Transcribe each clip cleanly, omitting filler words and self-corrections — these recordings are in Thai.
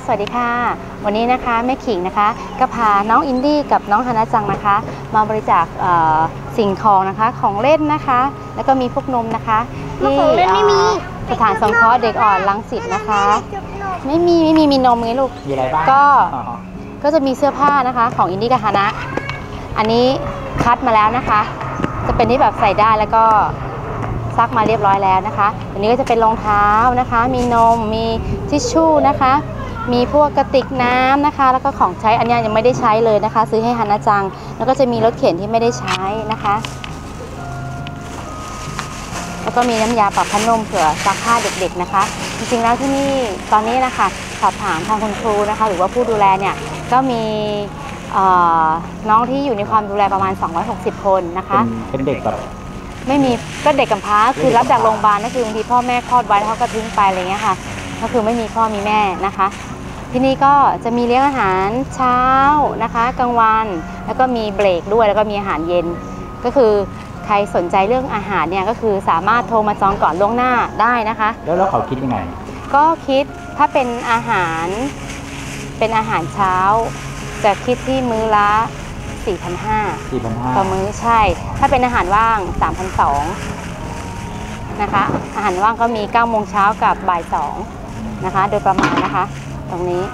วัสดีค่ะวันนี้นะคะแม่ขิงนะคะก็พาน้องอินดี้กับน้องฮานะจังนะคะมาบริจาคสิ่งของนะคะของเล่นนะคะแล้วก็มีพวกนมนะคะที่สถานสงเคราะห์เด็กอ่อนรังสิตนะคะไม่มีนมไงลูกมีอะไรบ้างก็จะมีเสื้อผ้านะคะของอินดี้กับฮานะอันนี้คัดมาแล้วนะคะจะเป็นที่แบบใส่ได้แล้วก็ซักมาเรียบร้อยแล้วนะคะอันนี้ก็จะเป็นรองเท้านะคะมีนมมีทิชชู่นะคะมีพวกกระติกน้ำนะคะแล้วก็ของใช้อันนี้ยังไม่ได้ใช้เลยนะคะซื้อให้ฮานะจังแล้วก็จะมีรถเข็นที่ไม่ได้ใช้นะคะแล้วก็มีน้ำยาปรับผ้านุ่มเผื่อซักผ้าเด็กๆนะคะจริงๆแล้วที่นี่ตอนนี้นะคะสอบถามทางคุณครูนะคะหรือว่าผู้ดูแลเนี่ยก็มีน้องที่อยู่ในความดูแลประมาณ260คนนะคะเป็นเด็กแบบไม่มีก็เด็กกำพร้าคือรับจากโรงพยาบาลก็คือบางทีพ่อแม่คลอดไว้แล้วเขาก็ทิ้งไปอะไรเงี้ยค่ะก็คือไม่มีพ่อมีแม่นะคะที่นี่ก็จะมีเลี้ยงอาหารเช้านะคะกลางวันแล้วก็มีเบรกด้วยแล้วก็มีอาหารเย็นก็คือใครสนใจเรื่องอาหารเนี่ยก็คือสามารถโทรมาจองก่อนล่วงหน้าได้นะคะแล้วเขาคิดยังไงก็คิดถ้าเป็นอาหารเช้าจะคิดที่มื้อละ4,500ต่อมื้อใช่ถ้าเป็นอาหารว่าง 3,200 นะคะอาหารว่างก็มี9 โมงเช้ากับบ่าย 2นะคะโดยประมาณนะคะตรงนี้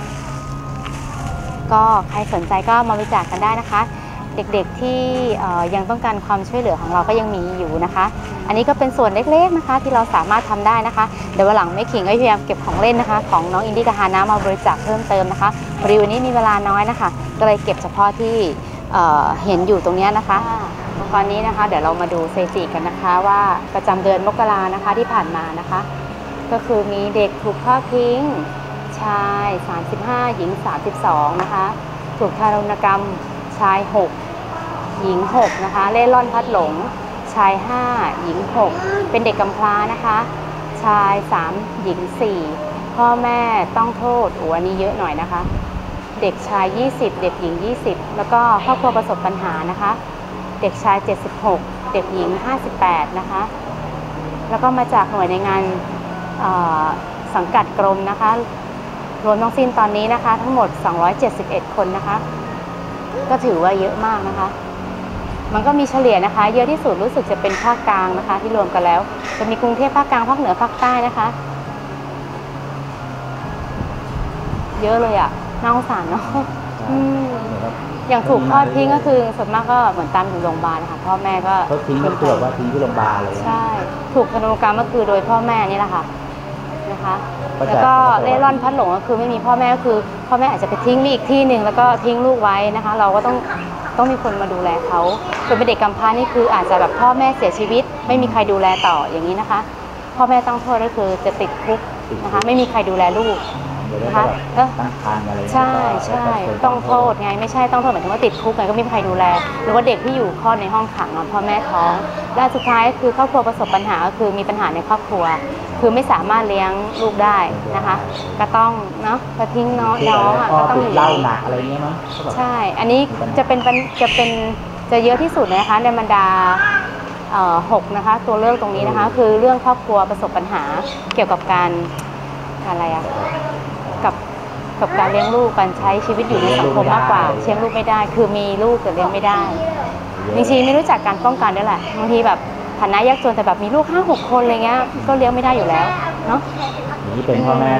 ก็ใครสนใจก็มาบริจาคกันได้นะคะเด็กๆที่ยังต้องการความช่วยเหลือของเราก็ยังมีอยู่นะคะอันนี้ก็เป็นส่วนเล็กๆนะคะที่เราสามารถทำได้นะคะเดี๋ยววันหลังแม่ขิงก็พยายามเก็บของเล่นนะคะของน้องอินดี้กับฮานะมาบริจาคเพิ่มเติมนะคะพอดีวันนี้มีเวลาน้อยนะคะก็เลยเก็บเฉพาะที่เห็นอยู่ตรงนี้นะคะตอนนี้นะคะเดี๋ยวเรามาดูสถิติกันนะคะว่าประจำเดือนมกรานะคะที่ผ่านมานะคะก็คือมีเด็กถูกทอดทิ้งชาย35หญิง32นะคะถูกทารุณกรรมชาย6หญิง6นะคะเล่ร่อนพัดหลงชาย5หญิง6เป็นเด็กกำพร้านะคะชาย3หญิง4พ่อแม่ต้องโทษอันนี้เยอะหน่อยนะคะเด็กชาย20เด็กหญิง20แล้วก็ครอบครัวประสบปัญหานะคะเด็กชาย76เด็กหญิง58นะคะแล้วก็มาจากหน่วยในงานสังกัดกรมนะคะรวมทั้งสิ้นตอนนี้นะคะทั้งหมด271คนนะคะก็ถือว่าเยอะมากนะคะมันก็มีเฉลี่ยนะคะเยอะที่สุดรู้สึกจะเป็นภาคกลางนะคะที่รวมกันแล้วจะมีกรุงเทพภาคกลางภาคเหนือภาคใต้นะคะเยอะเลยอ่ะน่าสงสารเนาะอย่างถูกทอดทิ้งก็คือส่วนมากก็เหมือนตามอยู่โรงพยาบาลนะคะพ่อแม่ก็ทิ้งก็คือว่าทิ้งที่โรงพยาบาลเลยใช่ถูกทารุณกรรมก็คือโดยพ่อแม่นี่แหละค่ะนะคะแล้วก็เล่ร่อนพัดหลงก็คือไม่มีพ่อแม่ก็คือพ่อแม่อาจจะไปทิ้งอีกที่หนึ่งแล้วก็ทิ้งลูกไว้นะคะเราก็ต้องมีคนมาดูแลเขาส่วนเป็นเด็กกำพร้านี่คืออาจจะแบบพ่อแม่เสียชีวิตไม่มีใครดูแลต่ออย่างนี้นะคะพ่อแม่ต้องโทษก็คือจะติดคุกนะคะไม่มีใครดูแลลูกนะคะใช่ต้องโทษไงไม่ใช่ต้องโทษหมายถึงว่าติดคุกไงก็ไม่มีใครดูแลหรือว่าเด็กที่อยู่คลอดในห้องขังพ่อแม่ท้องและสุดท้ายคือครอบครัวประสบปัญหาก็คือมีปัญหาในครอบครัวคือไม่สามารถเลี้ยงลูกได้นะคะก็ต้องเนาะจะทิ้งน้องก็ต้องอยู่เล่าหนักอะไรเงี้ยมั้งใช่อันนี้จะเยอะที่สุดนะคะในบรรดา6นะคะตัวเลือกตรงนี้นะคะคือเรื่องครอบครัวประสบปัญหาเกี่ยวกับการอะไรอะกับการเลี้ยงลูกการใช้ชีวิตอยู่ในสังคมมากกว่าเลี้ยงลูกไม่ได้คือมีลูกแต่เลี้ยงไม่ได้บางทีไม่รู้จักการป้องกันด้วยแหละบางทีแบบฐานะยากจนแต่แบบมีลูก5-6 คนอะไรเงี้ยก็เลี้ยงไม่ได้อยู่แล้วเนาะนี่เป็นพ่อแม่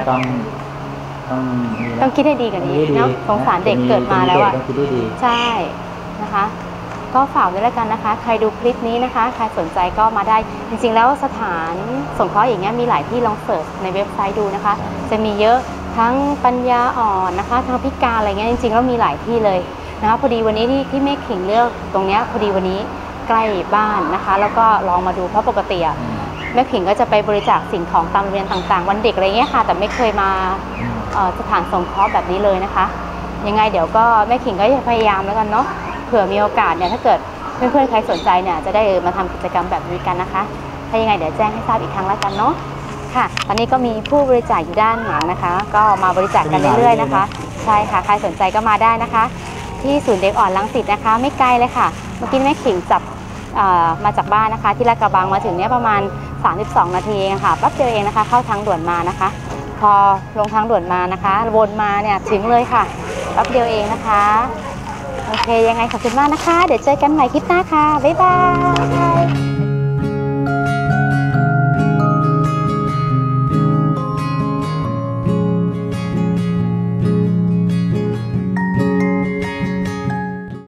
ต้องคิดให้ดีกว่านี้เนาะสงสารเด็กเกิดมาแล้วอ่ะใช่นะคะก็ฝากไว้แล้วกันนะคะใครดูคลิปนี้นะคะใครสนใจก็มาได้จริงๆแล้วสถานสงเคราะห์อย่างเงี้ยมีหลายที่ลองเสิร์ชในเว็บไซต์ดูนะคะจะมีเยอะทั้งปัญญาอ่อนนะคะทั้งพิการอะไรเงี้ยจริงๆแล้วมีหลายที่เลยนะคะพอดีวันนี้ที่แม่ขิงเลือกตรงเนี้ยพอดีวันนี้ใกล้บ้านนะคะแล้วก็ลองมาดูเพราะปกติแม่ขิงก็จะไปบริจาคสิ่งของตามโรงเรียนต่างๆวันเด็กอะไรเงี้ยค่ะแต่ไม่เคยมาสถานสงเคราะห์แบบนี้เลยนะคะยังไงเดี๋ยวก็แม่ขิงก็จะพยายามแล้วกันเนาะเผื่อมีโอกาสเนี่ยถ้าเกิดเพื่อนๆใครสนใจเนี่ยจะได้มาทำกิจกรรมแบบนี้กันนะคะถ้ายังไงเดี๋ยวแจ้งให้ทราบอีกครั้งแล้วกันเนาะค่ะตอนนี้ก็มีผู้บริจาคอยู่ด้านหลังนะคะก็มาบริจาคกันเรื่อยๆนะคะใช่ค่ะใครสนใจก็มาได้นะคะที่ศูนย์เด็กอ่อนรังสิตนะคะไม่ไกลเลยค่ะเมื่อกี้แม่ขิงจับมาจากบ้านนะคะที่ลาดกระบังมาถึงเนี่ยประมาณ32 นาทีเองค่ะแป๊บเดียวเองนะคะเข้าทางด่วนมานะคะพอลงทางด่วนมานะคะวนมาเนี่ยถึงเลยค่ะแป๊บเดียวเองนะคะโอเคยังไงขอบคุณมากนะคะเดี๋ยวเจอกันใหม่คลิปหน้าค่ะบ๊ายบาย